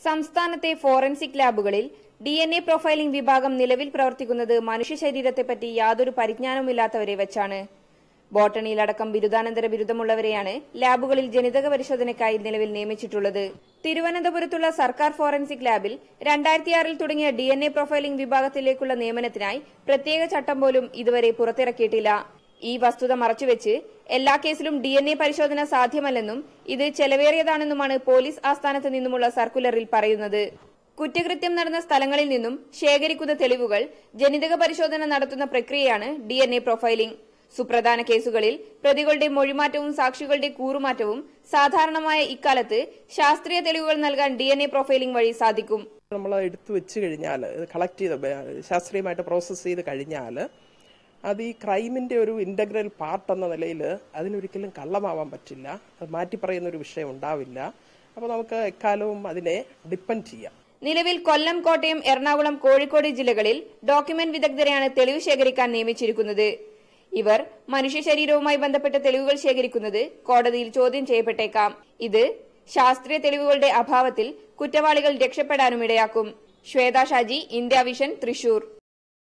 സംസ്ഥാനത്തെ ഫോറൻസിക് ലാബുകളിൽ DNA profiling വിഭാഗം നിലവിൽ പ്രവർത്തിക്കുന്നത് മനുഷ്യ ശരീരത്തെപ്പറ്റി യാതൊരു പരിജ്ഞാനവുമില്ലാത്തവരെ വെച്ചാണ്. ബോട്ടണിയിലടക്കം ബിരുദാനന്തര ബിരുദമുള്ളവരെയാണ് ലാബുകളിൽ ജനിതക പരിശോധനയ്ക്കായി നിലവിൽ നിയമിച്ചിട്ടുള്ളത്. തിരുവനന്തപുരത്തുള്ള സർക്കാർ ഫോറൻസിക് ലാബിൽ 2006 തുടങ്ങിയ DNA പ്രൊഫൈലിംഗ് വിഭാഗത്തിലേക്കുള്ള നിയമനത്തിനായി പ്രത്യേക ചട്ടം പോലും ഇതുവരെ പുറത്തിറക്കിയിട്ടില്ല. ഈ വസ്തുത മറച്ചുവെച്ച് എല്ലാ കേസിലും DNA പരിശോധന സാധ്യമല്ലെന്നും ഇത് ചെലവേറിയതാണെന്നുമാണ് പോലീസ് ആസ്ഥാനത്ത് നിന്നുമുള്ള സർക്കുലറിൽ പറയുന്നത്. കുറ്റകൃത്യം നടന്ന സ്ഥലങ്ങളിൽ നിന്നും ശേഖരിക്കുന്ന തെളിവുകൾ ജനിതക പരിശോധന നടത്തുന്ന പ്രക്രിയയാണ് DNA പ്രൊഫൈലിംഗ്. സുപ്രധാന കേസുകളിൽ പ്രതികളുടെ മൊഴിമാറ്റവും സാക്ഷികളുടെ കൂറുമാറ്റവും സാധാരണമായ ഇക്കാലത്ത് ശാസ്ത്രീയ തെളിവുകൾ നൽകാൻ DNA പ്രൊഫൈലിംഗ് വഴി സാധിക്കും. നമ്മൾ എടുത്തു വെച്ച് കഴിഞ്ഞാൽ കളക്ട് ചെയ്ത് ശാസ്ത്രീയമായിട്ട് പ്രോസസ്സ് ചെയ്ത് കഴിഞ്ഞാൽ അത് ഈ ക്രൈമിന്റെ ഒരു ഇന്റഗ്രൽ പാർട്ട് എന്ന നിലയിൽ അതിനൊരിക്കലും കള്ളമാവാൻ പറ്റില്ല. അത് മാറ്റി പറയുന്ന ഒരു വിഷയം ഉണ്ടാവില്ല. അപ്പോൾ നമുക്ക് എക്കാലവും അതിനെ ഡിപ്പെൻഡ് ചെയ്യാം. നിലവിൽ കൊല്ലം, കോട്ടയം, എറണാകുളം, കോഴിക്കോട് ജില്ലകളിൽ ഡോക്യുമെന്റ് വിദഗ്ധരെയാണ് തെളിവ് ശേഖരിക്കാൻ നിയമിച്ചിരിക്കുന്നത്. ഇവർ മനുഷ്യ ശരീരവുമായി ബന്ധപ്പെട്ട തെളിവുകൾ ശേഖരിക്കുന്നത് കോടതിയിൽ ചോദ്യം ചെയ്യപ്പെട്ടേക്കാം. ഇത് ശാസ്ത്രീയ തെളിവുകളുടെ അഭാവത്തിൽ കുറ്റവാളികൾ രക്ഷപ്പെടാനും ഇടയാക്കും. Shweta Shaji, India vision, Thrissur.